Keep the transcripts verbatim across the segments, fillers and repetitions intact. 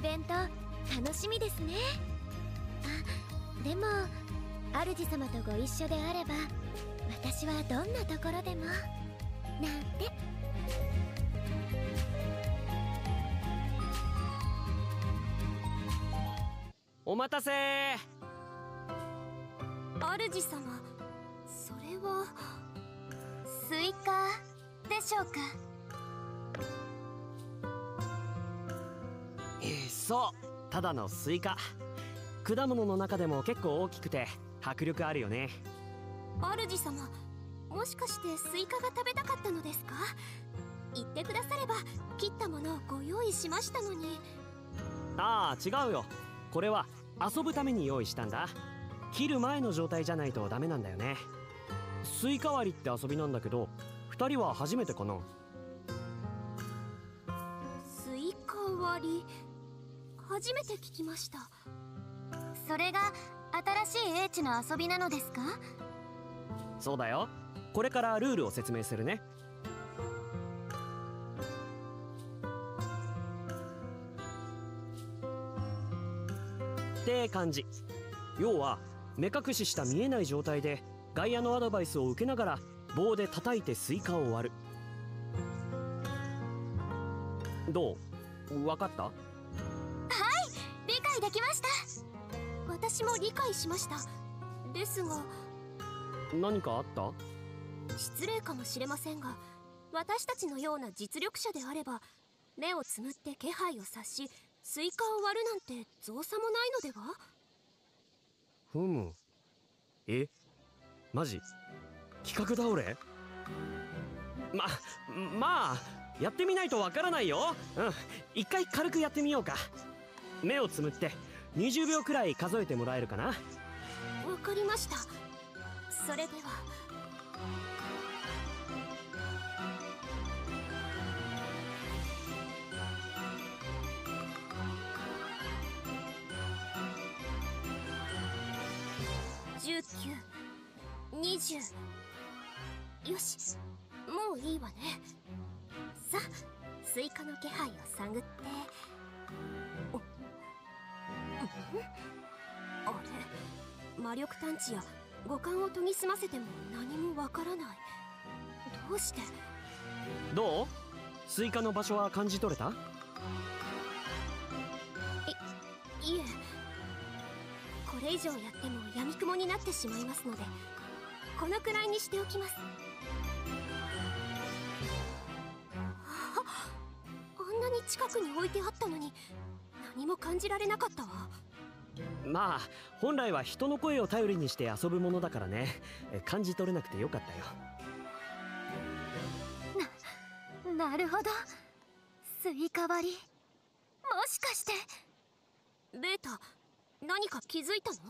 ベント楽しみですね。あ、でも主様とご一緒であれば私はどんなところでもなんて。 お待たせ。 主様、それはスイカでしょうか？ えー、そう、ただのスイカ。果物の中でも結構大きくて迫力あるよね。 主様、もしかしてスイカが食べたかったのですか？言ってくだされば切ったものをご用意しましたのに。 ああ、違うよ。これは遊ぶために用意したんだ。切る前の状態じゃないとダメなんだよね。スイカ割りって遊びなんだけど、ふたりは初めてかな？ スイカ割り、初めて聞きました。それが新しい英知の遊びなのですか？ そうだよ。これからルールを説明するね。って感じ。要は目隠しした見えない状態で外野のアドバイスを受けながら棒で叩いてスイカを割る。どう？分かった？ はい、理解できました。私も理解しました。ですが。 何かあった？ 失礼かもしれませんが、私たちのような実力者であれば目をつむって気配を察しスイカを割るなんて造作もないのでは？ ふむ。え？マジ？企画倒れ？ま、まあやってみないとわからないよ。うん、一回軽くやってみようか。目をつむってにじゅうびょうくらい数えてもらえるかな？わかりました。それでは。じゅうきゅう、にじゅう。よし、もういいわね。さあ、スイカの気配を探って。お、あれ、魔力探知や五感を研ぎ澄ませても何もわからない。どうして？ どう？スイカの場所は感じ取れた？ い、いえ。これ以上やっても闇雲になってしまいますので、このくらいにしておきます。あ、あんなに近くに置いてあったのに何も感じられなかったわ。 まあ本来は人の声を頼りにして遊ぶものだからね。感じ取れなくてよかったよ。 な、なるほど。スイカ割り、もしかして。ベータ、何か気づいたの？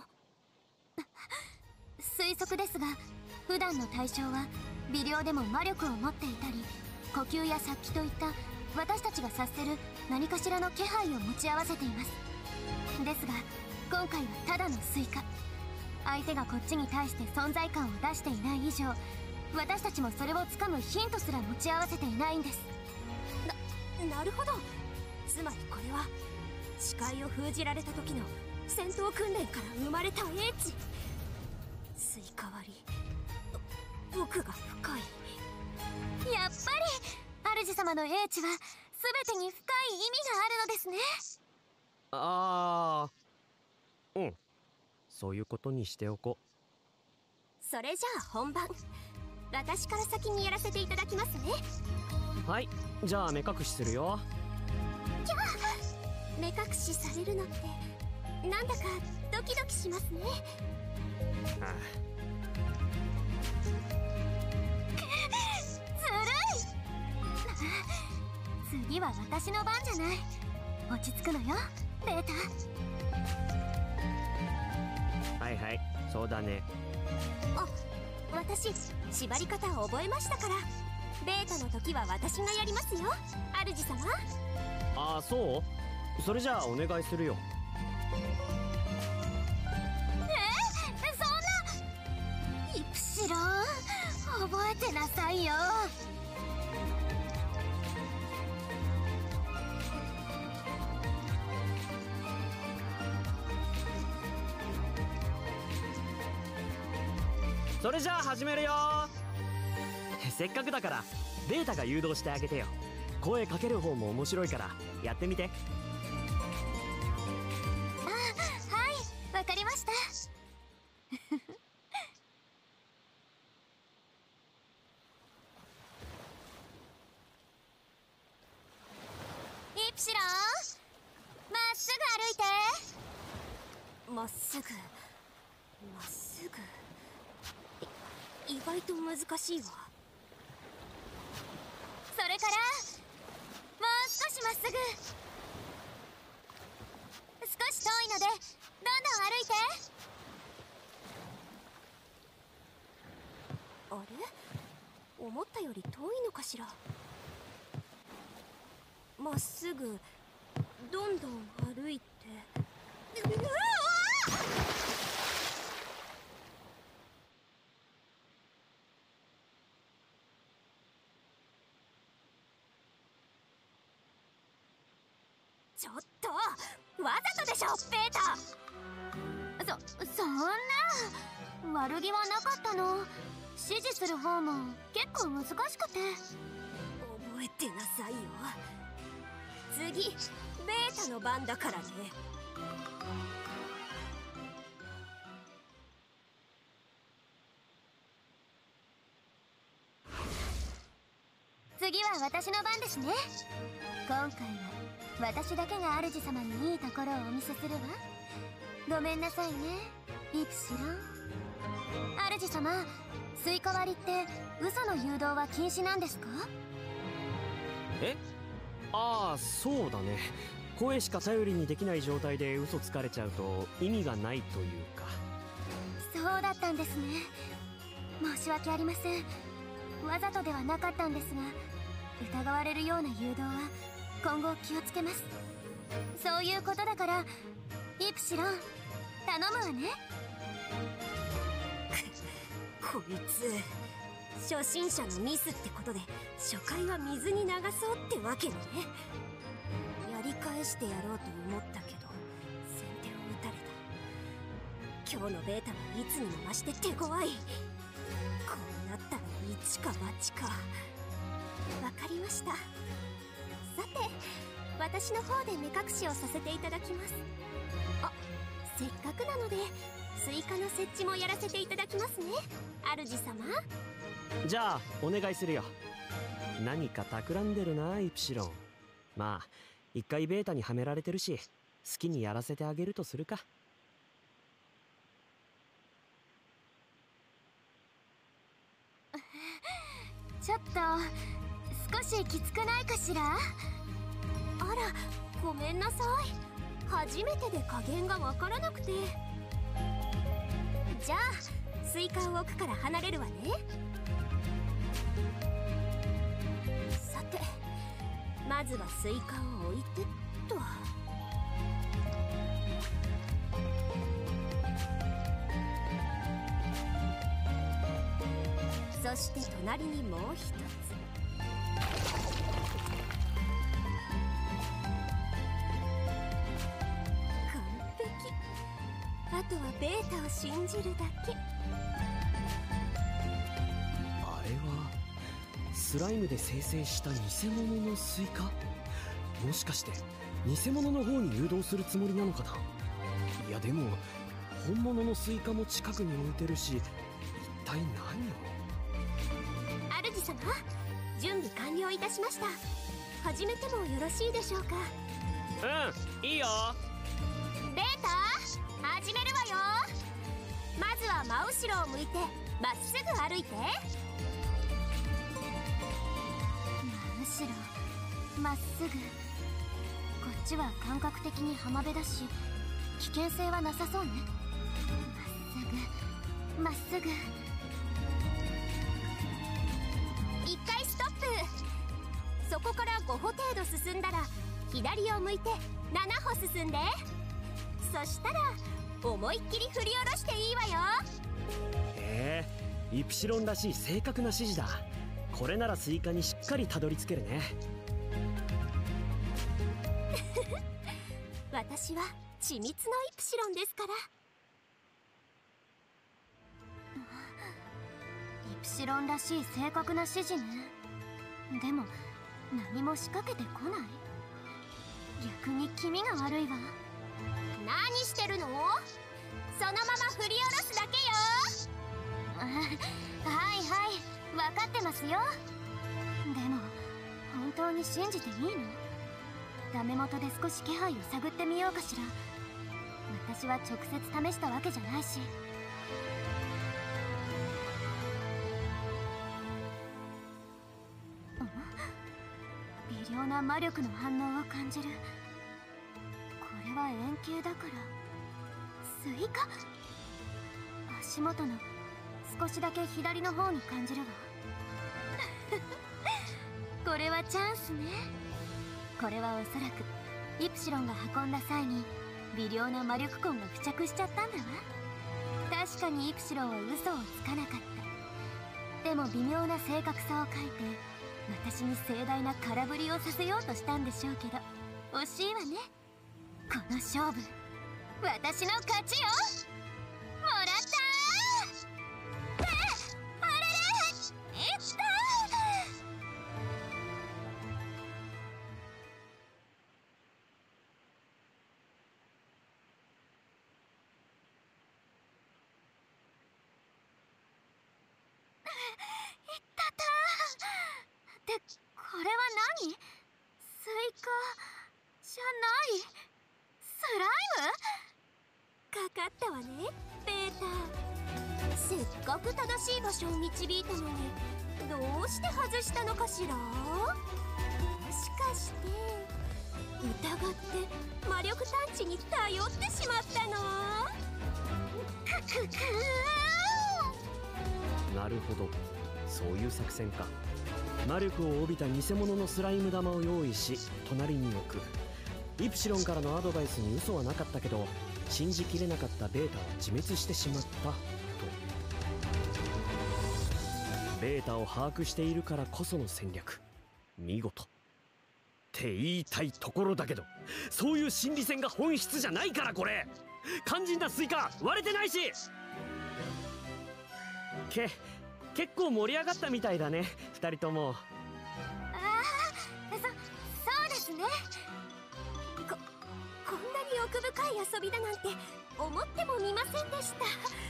推測ですが、普段の対象は微量でも魔力を持っていたり、呼吸や殺気といった私たちが察せる何かしらの気配を持ち合わせています。ですが今回はただのスイカ。相手がこっちに対して存在感を出していない以上、私たちもそれをつかむヒントすら持ち合わせていないんです。な、なるほど。つまりこれは視界を封じられた時の戦闘訓練から生まれた英知。スイカ割り、奥が深い。やっぱり主様の英知は全てに深い意味があるのですね。 ああ、うん、そういうことにしておこう。 それじゃあ本番、私から先にやらせていただきますね。 はい、じゃあ目隠しするよ。 キャー、目隠しされるのってなんだかドキドキしますね。 ああ、 ずるい。次は私の番じゃない。落ち着くのよ、ベータ。 はいはい、そうだね。 あ、私縛り方を覚えましたから、ベータの時は私がやりますよ、主様。 ああ、そう？それじゃあお願いするよ。 えー、そんな。イプシロン、覚えてなさいよ。 それじゃあ始めるよ。せっかくだからベータが誘導してあげてよ。声かける方も面白いからやってみて。 あ、はい、わかりました。イプシロン、まっすぐ歩いて。まっすぐまっすぐ、い意外と難しいわ。それからもう少しまっすぐ。少し遠いのでどんどん歩いて。あれ、思ったより遠いのかしら。まっすぐどんどん歩いて。うわあ！ちょっとわざとでしょベータ。そそんな悪気はなかったの。指示する方も結構難しくて。覚えてなさいよ。次ベータの番だからね。次は私の番ですね。今回は私だけが主様にいいところをお見せするわ。ごめんなさいねイプシロン。主様、スイカ割りって嘘の誘導は禁止なんですか？ え、ああそうだね。声しか頼りにできない状態で嘘つかれちゃうと意味がないというか。 そうだったんですね。申し訳ありません。わざとではなかったんですが、疑われるような誘導は今後気をつけます。そういうことだからイプシロン頼むわね。こいつ初心者のミスってことで初回は水に流そうってわけね。やり返してやろうと思ったけど先手を打たれた。今日のベータはいつにも増して手強い。こうなったら一か八か。わかりました。さて私の方で目隠しをさせていただきます。あ、せっかくなのでスイカの設置もやらせていただきますね主様。 じゃあお願いするよ。何か企んでるなイプシロン。まあ一回ベータにはめられてるし好きにやらせてあげるとするか。 ちょっと少しきつくないかしら。あら、ごめんなさい。初めてで加減がわからなくて。じゃあスイカを置くから離れるわね。さてまずはスイカを置いてっと。そして隣にもう一つ。完璧。あとはベータを信じるだけ。 あれはスライムで生成した偽物のスイカ？もしかして偽物の方に誘導するつもりなのかな。いやでも本物のスイカも近くに置いてるし、一体何を。 主様、準備完了いたしました。始めてもよろしいでしょうか。 うん、いいよ。 ベータ始めるわよ。まずは真後ろを向いてまっすぐ歩いて。真後ろまっすぐ。こっちは感覚的に浜辺だし危険性はなさそうね。まっすぐまっすぐ。一回ストップ。そこからご歩程度進んだら左を向いてなな歩進んで。そしたら思いっきり振り下ろしていいわよ。 へえ、イプシロンらしい正確な指示だ。これならスイカにしっかりたどり着けるね。 私は緻密のイプシロンですから。 プシロンらしい正確な指示ね。でも何も仕掛けてこない。逆に気味が悪いわ。 何してるの？そのまま振り下ろすだけよ。 あ、はいはい分かってますよ。でも本当に信じていいの？ダメ元で少し気配を探ってみようかしら。私は直接試したわけじゃないし。微妙な魔力の反応を感じる。これは円形だからスイカ？足元の少しだけ左の方に感じるわ。これはチャンスね。これはおそらくイプシロンが運んだ際に微量な魔力痕が付着しちゃったんだわ。確かにイプシロンは嘘をつかなかった。でも微妙な正確さを書いて私に盛大な空振りをさせようとしたんでしょうけど、惜しいわね。この勝負私の勝ちよ。もらったー。あれれ、いったー。ってこれは何？スイカじゃない、スライム？ かかったわね、ベータ。せっかく正しい場所を導いたのにどうして外したのかしら。もしかして疑って魔力探知に頼ってしまったの？ クククー。なるほど、そういう作戦か。魔力を帯びた偽物のスライム玉を用意し隣に置く。イプシロンからのアドバイスに嘘はなかったけど信じきれなかったベータは自滅してしまったと。ベータを把握しているからこその戦略、見事って言いたいところだけど、そういう心理戦が本質じゃないから。これ肝心なスイカ割れてないし。け結構盛り上がったみたいだね、二人とも。 ああ、そそうですね。 ここんなに奥深い遊びだなんて思ってもみませんでした。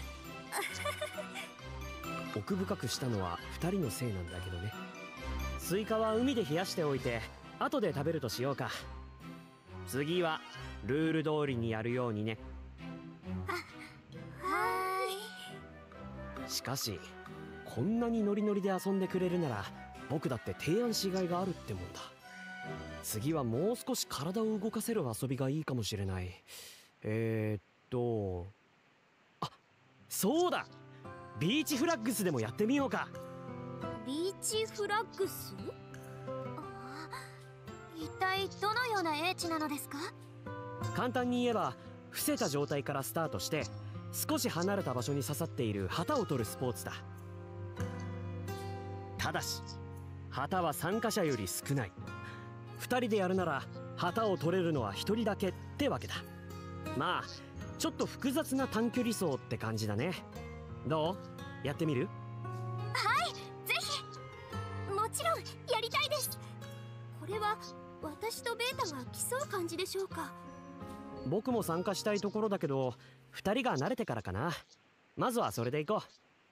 奥深くしたのは二人のせいなんだけどね。スイカは海で冷やしておいて後で食べるとしようか。次はルール通りにやるようにね。 あ、はーい。 しかしこんなにノリノリで遊んでくれるなら僕だって提案しがいがあるってもんだ。次はもう少し体を動かせる遊びがいいかもしれない。えー、っとあ、そうだ、ビーチフラッグスでもやってみようか。 ビーチフラッグス？ 一体どのような英知なのですか？ 簡単に言えば伏せた状態からスタートして少し離れた場所に刺さっている旗を取るスポーツだ。ただし旗は参加者より少ない。ふたりでやるなら旗を取れるのはひとりだけってわけだ。まあちょっと複雑な短距離走って感じだね。どう？やってみる？ はい、ぜひ。 もちろんやりたいです。これは私とベータが競う感じでしょうか？ 僕も参加したいところだけどふたりが慣れてからかな。まずはそれでいこう。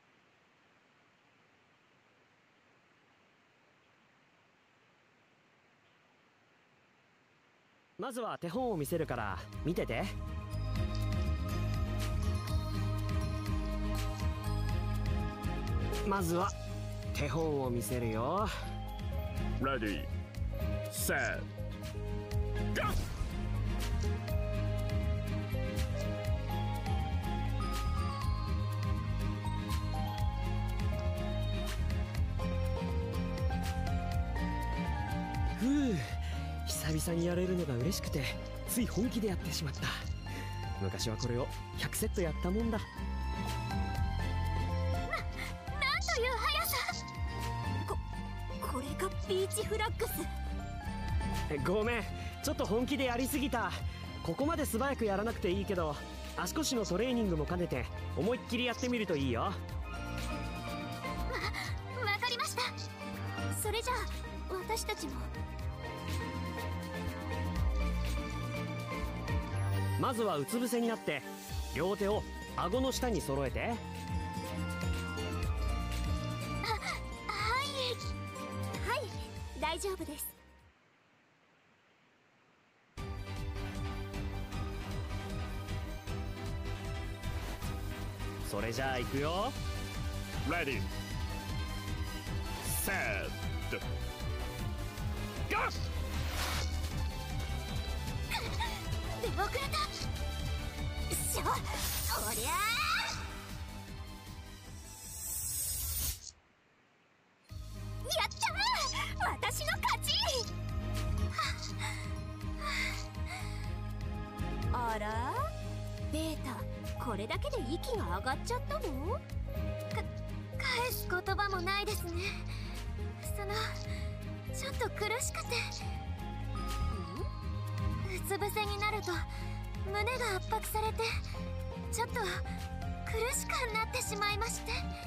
まずは手本を見せるから見てて。まずは手本を見せるよ。 レディー、セット、ゴー！ ふう、久々にやれるのが嬉しくてつい本気でやってしまった。昔はこれをひゃくセットやったもんだ。 な、なんという速さ！ こ、これがビーチフラッグス。 ごめん、ちょっと本気でやりすぎた。ここまで素早くやらなくていいけど足腰のトレーニングも兼ねて思いっきりやってみるといいよ。 ま、 それじゃあ私たちも。 まずはうつ伏せになって両手を顎の下に揃えて。 はい、大丈夫です。 それじゃあ行くよ。 Ready, set, go! 出遅れた。しょ、おりゃー、やったー、私の勝ち。あら、ベータ、これだけで息が上がっちゃったの？か返す言葉もないですね。そのちょっと苦しくて。うつ伏せになると胸が圧迫されてちょっと苦しくなってしまいまして。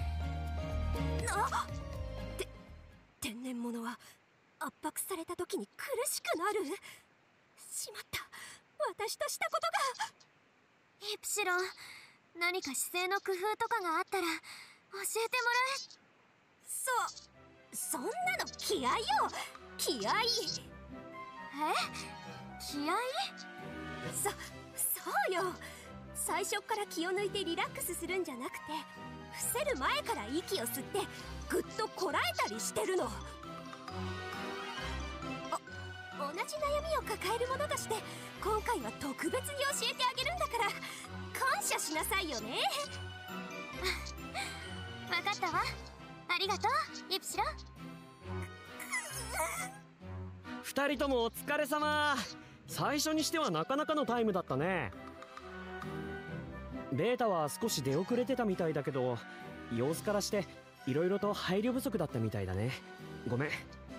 あっ、て天然物は圧迫された時に苦しくなる。しまった、私としたことが。 イプシロン、何か姿勢の工夫とかがあったら教えてもらえ。 そそんなの気合よ、気合。 え？気合？ そそうよ。最初から気を抜いてリラックスするんじゃなくて、伏せる前から息を吸ってぐっとこらえたりしてるの。お同じ悩みを抱えるものとして今回は特別に教えてあげるんだから感謝しなさいよね。 分かったわ。ありがとう、イプシロン。 二人ともお疲れ様。最初にしてはなかなかのタイムだったね。ベータは少し出遅れてたみたいだけど、様子からしていろいろと配慮不足だったみたいだね。ごめん。い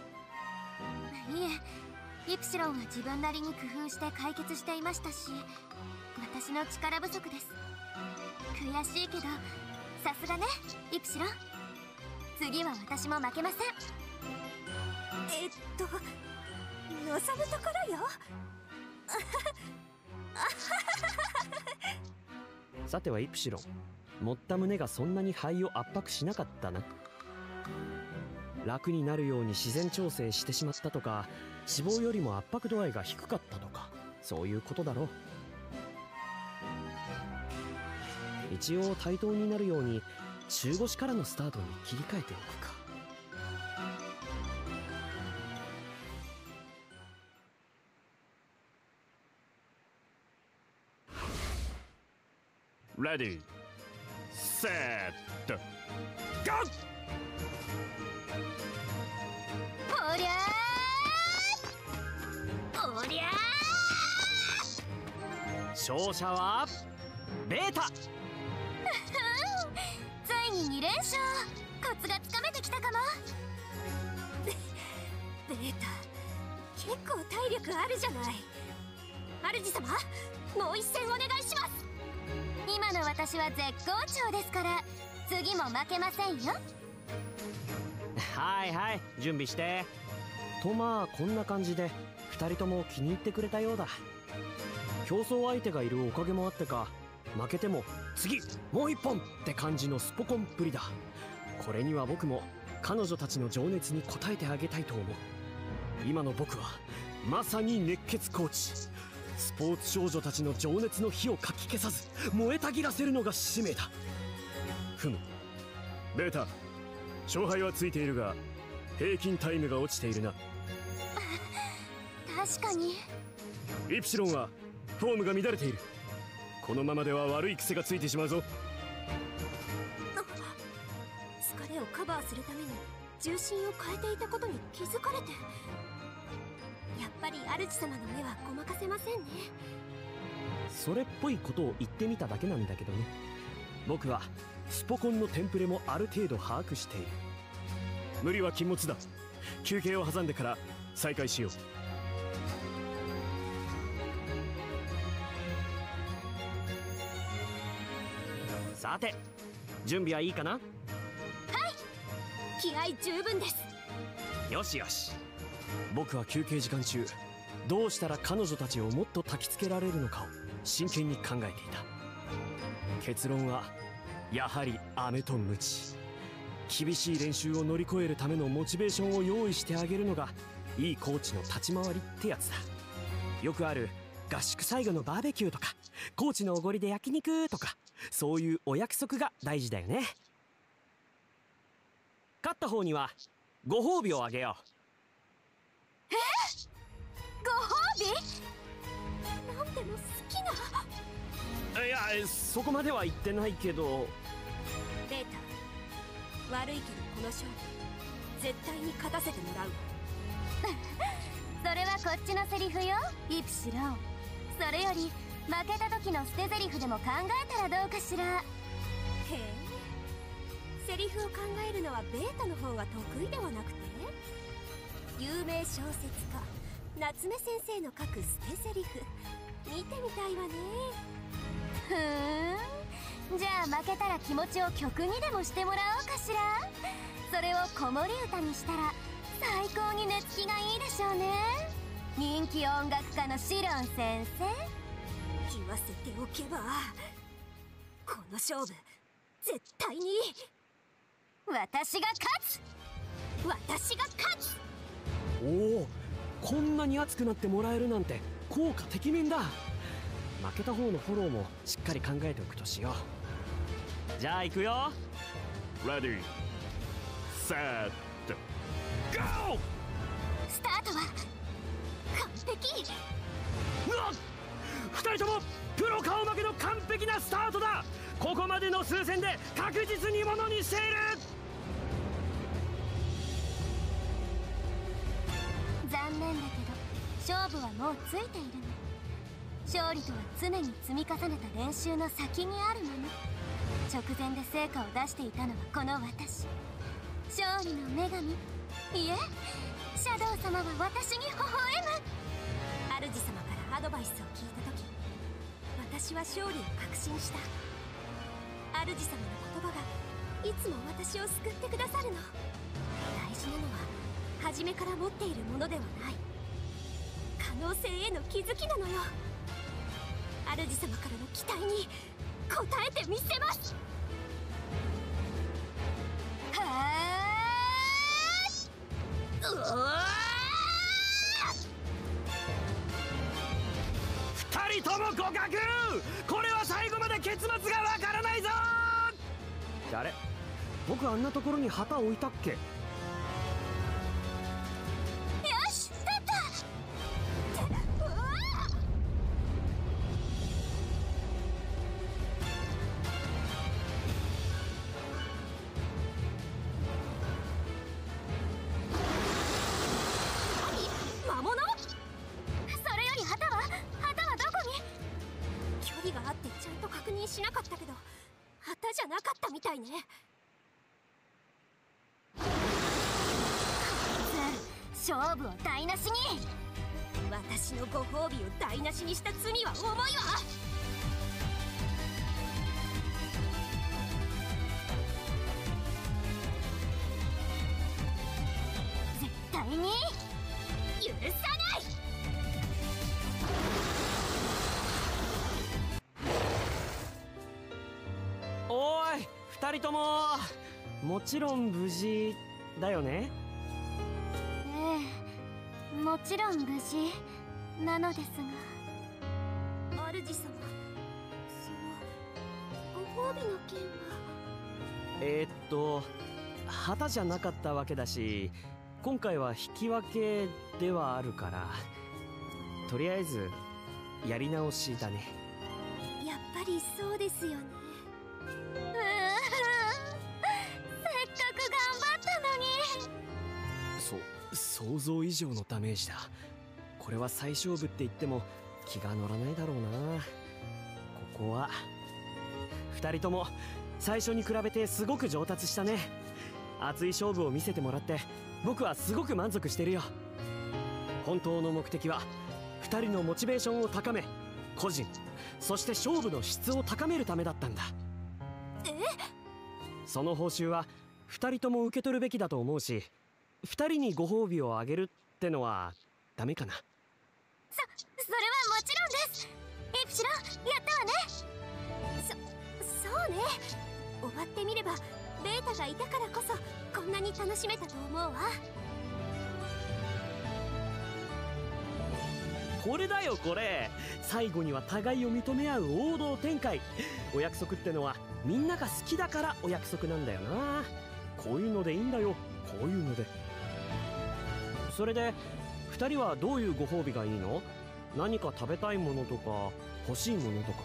え、イプシロンは自分なりに工夫して解決していましたし、私の力不足です。悔しいけどさすがね、イプシロン。次は私も負けません。 えっと望むところよ。 さてはイプシロン、持った胸がそんなに肺を圧迫しなかったな。楽になるように自然調整してしまったとか、脂肪よりも圧迫度合いが低かったとか、そういうことだろう。一応対等になるように中腰からのスタートに切り替えておくか。 Ready, set, go! おりゃー、おりゃー。 勝者はベータ。 ついにに連勝。コツがつかめてきたかも。 ベータ、結構体力あるじゃない。主様、もう一戦お願いします。 今の私は絶好調ですから、次も負けませんよ。 はいはい、準備してと。まあこんな感じでふたりとも気に入ってくれたようだ。競争相手がいるおかげもあってか、負けても次もう一本って感じのスポコンっぷりだ。これには僕も彼女たちの情熱に応えてあげたいと思う。今の僕はまさに熱血コーチ。スポーツ少女たちの情熱の火をかき消さず燃えたぎらせるのが使命だ。 ふむ、ベータ、勝敗はついているが平均タイムが落ちているな。 確かに。 イプシロンはフォームが乱れている。このままでは悪い癖がついてしまうぞ。 疲れをカバーするために重心を変えていたことに気づかれて、やっぱり主様の目はごまかせませんね。 それっぽいことを言ってみただけなんだけどね。僕はスポコンのテンプレもある程度把握している。 無理は禁物だ。休憩を挟んでから再開しよう。 さて、準備はいいかな？ 気合十分です。 よしよし。僕は休憩時間中、どうしたら彼女たちをもっと焚きつけられるのかを真剣に考えていた。結論はやはり飴と鞭。厳しい練習を乗り越えるためのモチベーションを用意してあげるのがいいコーチの立ち回りってやつだ。よくある合宿最後のバーベキューとか、コーチのおごりで焼肉とか、そういうお約束が大事だよね。勝った方にはご褒美をあげよう。 え、ご褒美？なんでも好きな。 いや、そこまでは言ってないけど。 ベータ、悪いけどこの勝負絶対に勝たせてもらう。 それはこっちのセリフよ、イプシロン。それより負けた時の捨て台詞でも考えたらどうかしら。 へえ、セリフを考えるのはベータの方が得意ではなくて、有名小説家夏目先生の書く捨てセリフ見てみたいわね。 ふーん、じゃあ負けたら気持ちを曲にでもしてもらおうかしら。それを子守歌にしたら最高に寝つきがいいでしょうね。人気音楽家のシロン先生。 言わせておけば、この勝負絶対に私が勝つ。 私が勝つ。 おお、こんなに熱くなってもらえるなんて効果てきめんだ。負けた方のフォローもしっかり考えておくとしよう。じゃあ行くよ。 レディーセットゴー。 スタートは完璧。 うわっ、二人ともプロ顔負けの完璧なスタートだ。ここまでの数戦で確実にものにしている。 残念だけど勝負はもうついているの。勝利とは常に積み重ねた練習の先にあるもの。直前で成果を出していたのはこの私、勝利の女神。いえ、シャドウ様は私に微笑む。 主様からアドバイスを聞いた時、私は勝利を確信した。主様の言葉がいつも私を救ってくださるの。大事なのは初めから持っているものではない可能性への気づきなのよ。主様からの期待に応えてみせます。 はーうわー、二人とも互角。これは最後まで結末がわからないぞ。あれ、僕あんなところに旗置いたっけ。 よし、立った。 何？魔物？ それより旗は旗はどこに。 距離があってちゃんと確認しなかったけど、旗じゃなかったみたいね。 勝負を台無しに。 私のご褒美を台無しにした罪は重いわ。 絶対に許さない。 おーい、二人とももちろん無事だよね。 ええ、もちろん無事なのですが。 主様、そのご褒美の件は。 えー、っと旗じゃなかったわけだし、今回は引き分けではあるから、とりあえずやり直しだね。 やっぱりそうですよね。 うーん、せっかく頑張ったのに。 そ想像以上のダメージだ。これは最勝負って言っても気が乗らないだろうな。ここは二人とも最初に比べてすごく上達したね。熱い勝負を見せてもらって僕はすごく満足してるよ。本当の目的は二人のモチベーションを高め、個人そして勝負の質を高めるためだったんだ。 え？ その報酬は二人とも受け取るべきだと思うし、 ふたりにご褒美をあげるってのはダメかな。 そそれはもちろんです。イプシロン、やったわね。 そそうね、終わってみればベータがいたからこそこんなに楽しめたと思うわ。 これだよこれ、最後には互いを認め合う王道展開。お約束ってのはみんなが好きだからお約束なんだよな。こういうのでいいんだよ、こういうので。それでふたりはどういうご褒美がいいの？何か食べたいものとか欲しいものとか。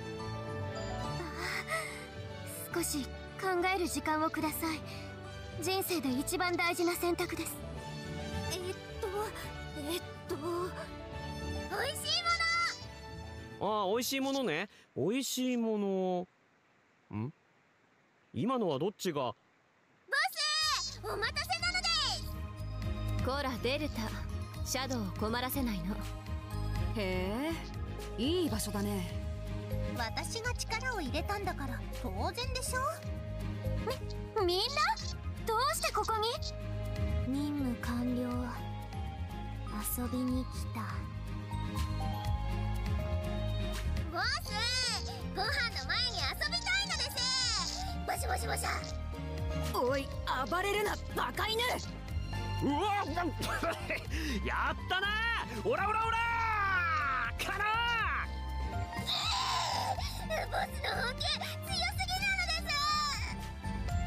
少し考える時間をください。人生で一番大事な選択です。 えっとえっと美味しいもの。 ああ、美味しいものね。美味しいもの。ん？今のはどっちが？ ボス、お待たせなのです。 こらデルタ、シャドウを困らせないの。 へえ、いい場所だね。 私が力を入れたんだから当然でしょ。 み、みんなどうしてここに？ 任務完了。遊びに来た。ボス、ご飯の前に遊びたいのです。バシバシバシャ。 おい、暴れるなバカ犬。 うわやったな、オラオラオラかな。 ボスの本気強すぎるのです。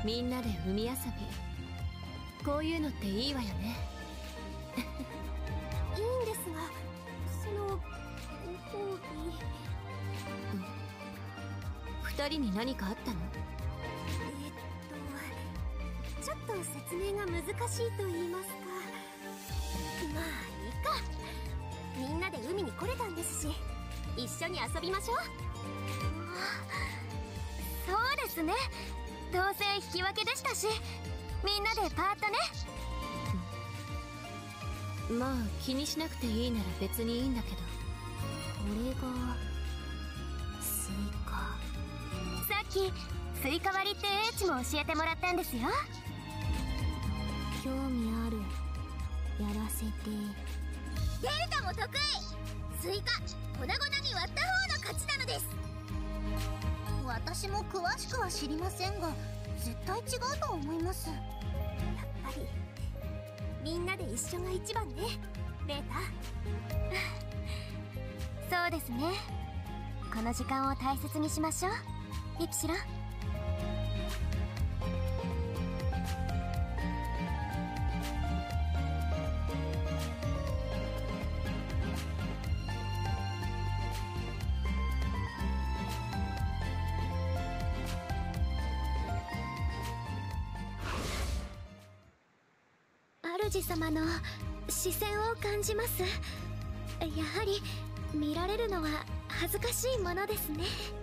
みんなで海遊び、こういうのっていいわよね。 いいんですが、そのご褒美。 二人に何かあったの？ えっとちょっと説明が難しいと言いますか。まあいいか。みんなで海に来れたんですし、一緒に遊びましょう。 そうですね、どうせ引き分けでしたし、みんなでパートね。 まあ気にしなくていいなら別にいいんだけど。 これがスイカ。 さっきスイカ割りって英知も教えてもらったんですよ。 興味ある。やらせて。デルタも得意。スイカ粉々に割った方の勝ちなのです。私も詳しくは知りませんが、絶対違うと思います。やっぱりみんなで一緒が一番ね、ベータ。 そうですね、この時間を大切にしましょう、イプシロン。 主様の視線を感じます。やはり見られるのは恥ずかしいものですね。